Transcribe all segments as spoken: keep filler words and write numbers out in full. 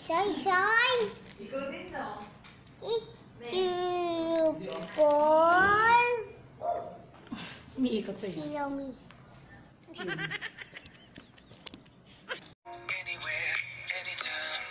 Soy-soy. Ikaw din, no? Ikipor. Umiikot sa'yo. Kilomi. Anywhere, anytime.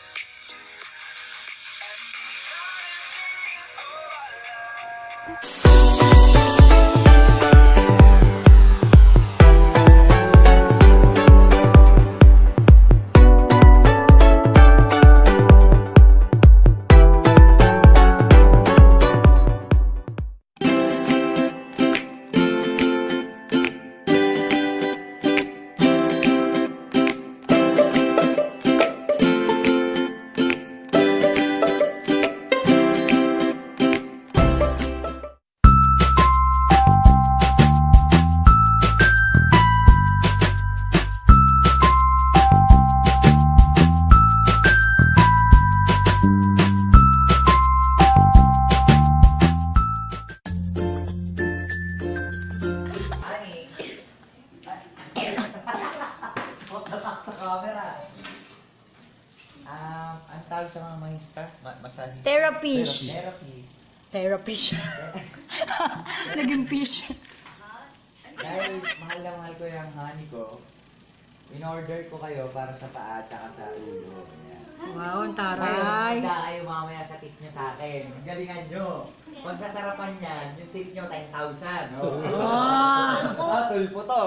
Um, ang tawag sa mga mahista? Ma massage? Therapist. Therapist. Therapist. Naging fish. Dahil mahal na mahal ko yung honey ko, in-order ko kayo para sa paa at sa ulo. Ayan. Wow, ang Ngayon, taray. handa kayo mamaya sa tip nyo sa akin. Ang galingan nyo. Pag nasarapan yan, yung tip nyo, ten thousand. Oh. Oh. Ah, tulpo to.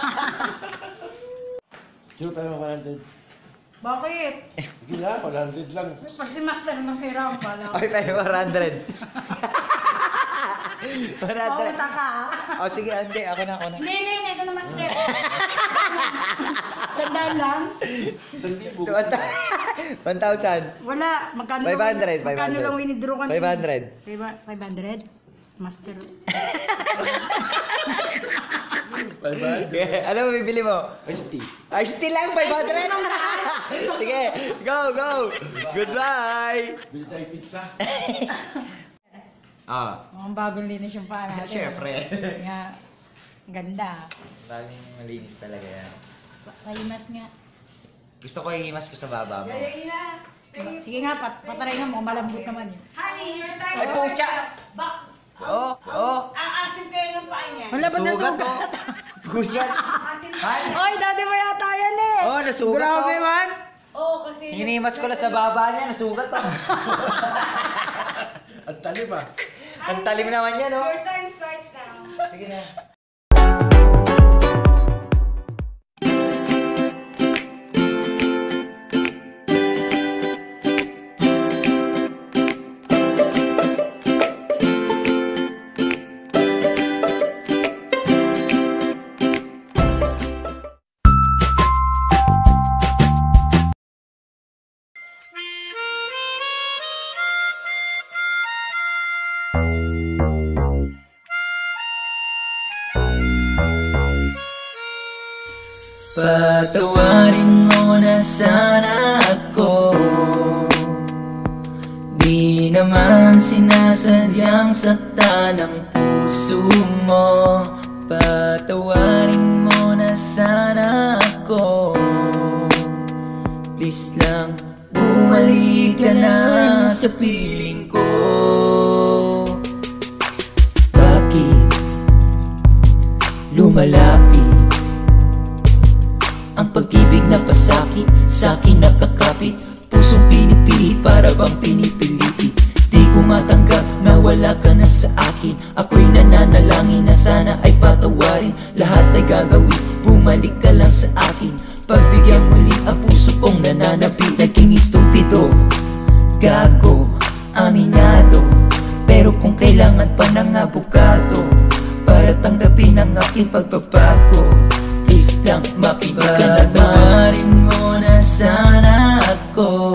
Sure, pero one hundred. Bakit? Sige na, one hundred lang. Pag si Master ng hiram pala. Okay, pero one hundred. one hundred. Pauta ka. Oh, sige, hindi. Ako na, ako na. Hindi, hindi, hindi. Ito na, Master. Sandaan lang. Isang libo. one thousand. Wala. Magkano five hundred, lang, magkano five hundred. lang winidraw ka? five hundred. five hundred? Master. Bye bye. Okay, ano mo bibili mo? Ice tea. Ay, still lang, five hundred! Sige, go, go! Goodbye! Bili tayo pizza. Ah, Mukhang bagong linis yung paa natin. syempre. Nga. Ganda. Daming malinis talaga yan. Kaimas nga. Gusto ko ihimas ko sa baba mo. Sige nga, pat pataray nga mo. Malambot naman yun. Honey, your time. Ay, pucha! Ba, Oo, oo. aasim kayo ng paa niya. Wala ba na Nasugat to. sugat? Pucha! Ay! Oy, dati mo yata yan eh. Oo, nasugat to. Grabe man. Oo, kasi... Hinimas ko lang sa baba niya, nasugat to. Ang talim ah. Ang talim naman yan, oh. Your time starts now. Sige na. Patawarin mo na sana ako. Di naman sinasadyang saktan ang puso mo. Patawarin mo na sana ako. Please lang, bumalik ka na sa piling ko. Bakit lumalapit ang pag-ibig na pasakit, sa'kin nakakapit, pusong pinipihit para bang pinipiliti. Di ko matanggap na wala ka na sa akin. Ako'y nananalangin na sana ay patawarin. Lahat ay gagawin, bumalik ka lang sa akin. Pagbigyan muli ang puso kong nananabi. Naging estupido, gago, aminado. Pero kung kailangan pa ng abogado para tanggapin ang aking pagbabago, please lang makinig ka na. Patawarin mo na sana ako.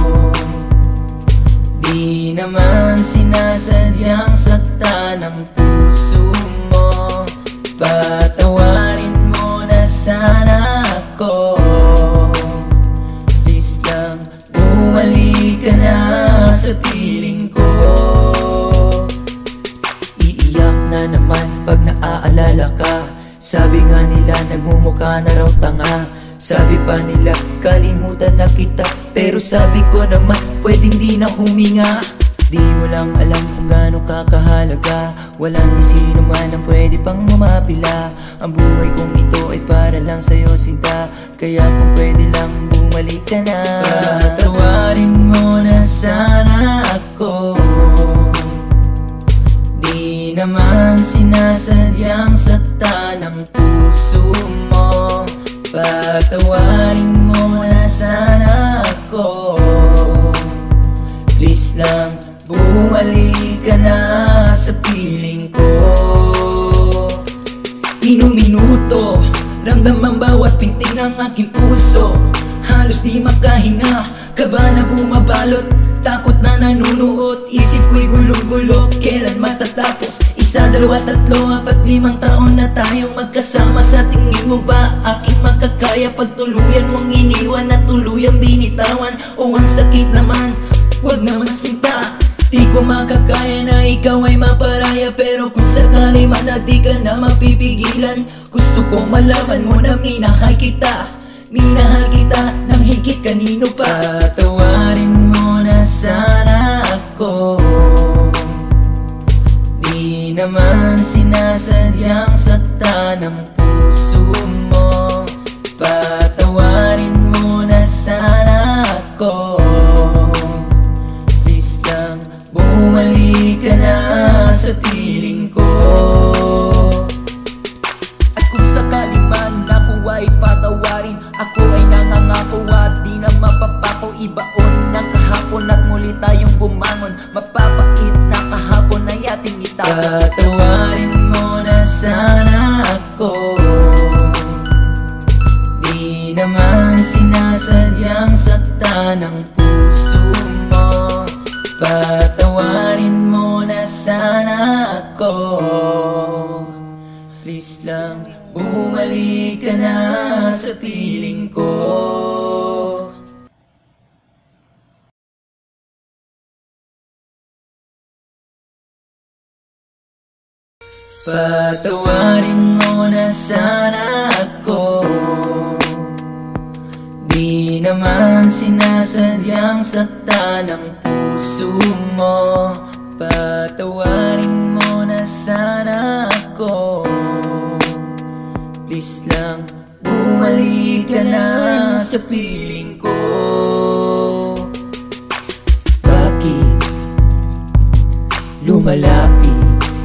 Di naman sinasadyang saktan ang puso mo. Patawarin mo na sana ako. Please lang bumalik ka na sa piling ko. Iiyak na naman pag naaalala ka. Sabi nga nila nagmumukha na raw tanga. Sabi pa nila kalimutan na kita, pero Pero sabi ko naman, pwedeng di na huminga. Di mo lang alam kung gaano kakahalaga. Walang sino man ang pwede pang mamapila. Ang buhay kong ito ay para lang sa'yo, sinta. Kaya kung pwede lang bumalik ka na. Patawarin mo na sana ako. Di naman sinasadyang saktan ng puso mo. Patawarin mo na sana ako. Please lang, bumalik ka na sa piling ko. Minuminuto, ramdam ang bawat pintig ng aking puso. Halos di makahinga, kaba na bumabalot. Takot na nanunuot, isip ko'y gulong-gulo. Kailan matatapos? Isa, dalawa, tatlo, apat, limang taon na tayong magkasama. Sa tingin mo ba aking makakaya pag tuluyan mong iniwan at tuluyang binitawan? O ang sakit naman, wag naman sinta. Di ko makakaya na ikaw ay maparaya. Pero kung sakali man na di ka na mapipigilan, gusto ko malaman mo na minahal kita. Minahal kita nang higit kanino pa. Patawarin mo na sana ako. Di naman sinasadyang saktan ng puso mo. Patawarin mo na sana ako. Please lang, bumalik ka na sa piling ko. At kung sakali man ako ay patawarin, ako ay nangangako at di na mapapako. Ibaon ng kahapon at muli tayong bumangon. Mapapait na kahapon ay ating itapon. Patawarin mo na sana ako. Di naman sinasadyang saktan ng puso mo. Patawarin mo na sana ako. Please lang, bumalik ka na sa piling ko. Patawarin mo na sana ako. Di naman sinasadyang saktan ng puso mo. Patawarin mo na sana ako. Please lang, bumalik ka na sa piling ko. Bakit lumalapit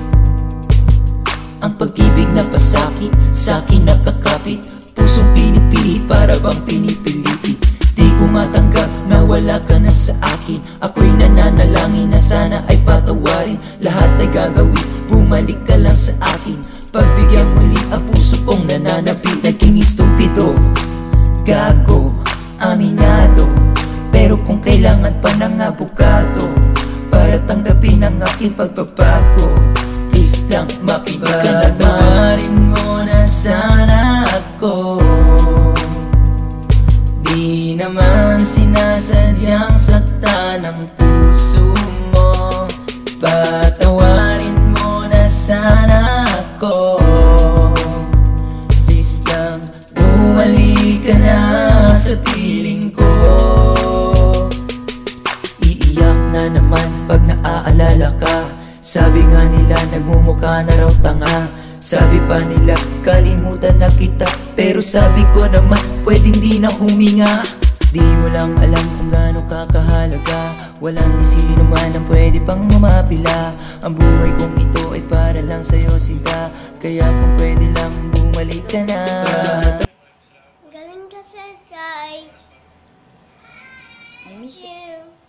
ang pag-ibig na pasakit? Sa'kin nakakapit, pusong pinipihit para bang pinipilipit. Di ko matanggap na wala ka na sa akin. Ako'y nananalangin na sana ay patawarin. Lahat ay gagawin, bumalik ka lang sa akin. Pagbigyan muli ang puso kong nananapit. Naging estupido, gago, aminado. Pero kung kailangan pa ng abogado para tanggapin ang aking pagbabago, please lang, makinig ka na. Patawarin mo na sana ako. Di naman sinasadyang saktan ng puso mo. Patawarin mo na sana ako. Please lang, bumalik ka na sa piling ko. Iiyak na naman pag naaalala ka. Sabi nga nila nagmumukha na raw tanga. Sabi pa nila kalimutan na kita. Pero sabi ko naman pwedeng di na huminga. Di mo lang alam kung gaano kakahalaga. Walang sino man ang pwede pang mamapila. Ang buhay kong ito ay para lang sa'yo, sinta. Kaya kung pwede lang bumalik ka na. Galing ka, Chay. I miss you.